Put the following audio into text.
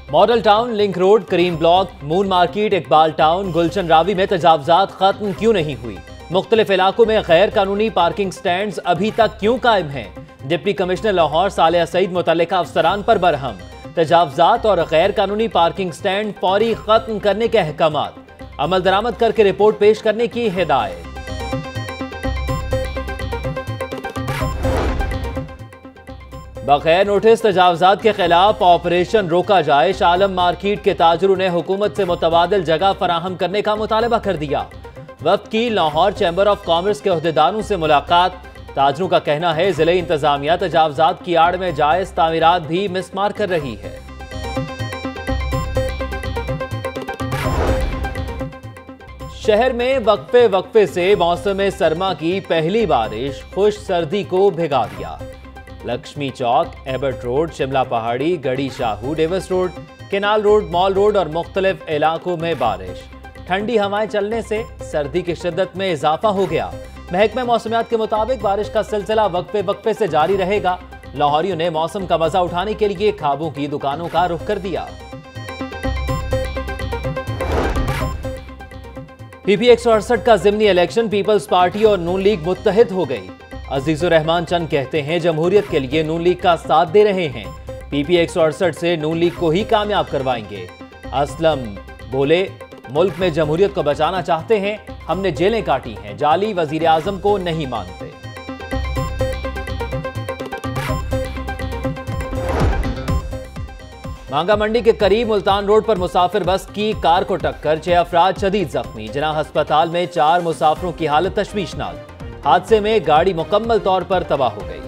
Model town, link road, Karim block, moon market, Iqbal town, Gulshan Ravi में तजावजात खत्म क्यों नहीं हुई? मुख्तलिफ इलाकों में गैर कानूनी पार्किंग स्टैंड अभी तक क्यों कायम हैं? डिप्टी कमिश्नर लाहौर सालिया सईद मुतल्लिका अफसरान पर बरहम। तजावजात और गैर कानूनी पार्किंग स्टैंड फौरी खत्म करने के अहकामात, अमल दरामद करके रिपोर्ट पेश करने की हिदायत। बगैर नोटिस तजावजात के खिलाफ ऑपरेशन रोका जाए। शालम मार्केट के ताजरों ने हुकूमत से मुतबादिल जगह फराहम करने का मुतालबा कर दिया। वक्त की लाहौर चैम्बर ऑफ कॉमर्स के अहदेदारों से मुलाकात। ताजरों का कहना है जिले इंतजामिया तजावजात की आड़ में जायज तामीरात भी मिसमार कर रही है। शहर में वक्फे वक्फे से मौसम सरमा की पहली बारिश खुश सर्दी को भिगा दिया। Lakshmi Chowk, Abbott road, Shimla Pahari, Garhi Shahu, Davis road, canal road, mall road और मुख्तलिफ इलाकों में बारिश। ठंडी हवाएं चलने से सर्दी की शिद्दत में इजाफा हो गया। महकमे मौसमियात के मुताबिक बारिश का सिलसिला वक्फे वक्फे से जारी रहेगा। लाहौरियों ने मौसम का मजा उठाने के लिए खाबों की दुकानों का रुख कर दिया। पीपी 168 का ज़िमनी इलेक्शन, पीपल्स पार्टी और नून लीग मुत्तहिद हो गई। अजीजुर रहमान चंद कहते हैं जमहूरियत के लिए नून लीग का साथ दे रहे हैं। पीपी 168 से नून लीग को ही कामयाब करवाएंगे। असलम बोले मुल्क में जमहूरियत को बचाना चाहते हैं, हमने जेलें काटी हैं, जाली वजीर आजम को नहीं मानते। मांगा मंडी के करीब मुल्तान रोड पर मुसाफिर बस की कार को टक्कर, 6 अफराद शदीद जख्मी। जिना अस्पताल में 4 मुसाफिरों की हालत तशवीशनाक। हादसे में गाड़ी मुकम्मल तौर पर तबाह हो गई।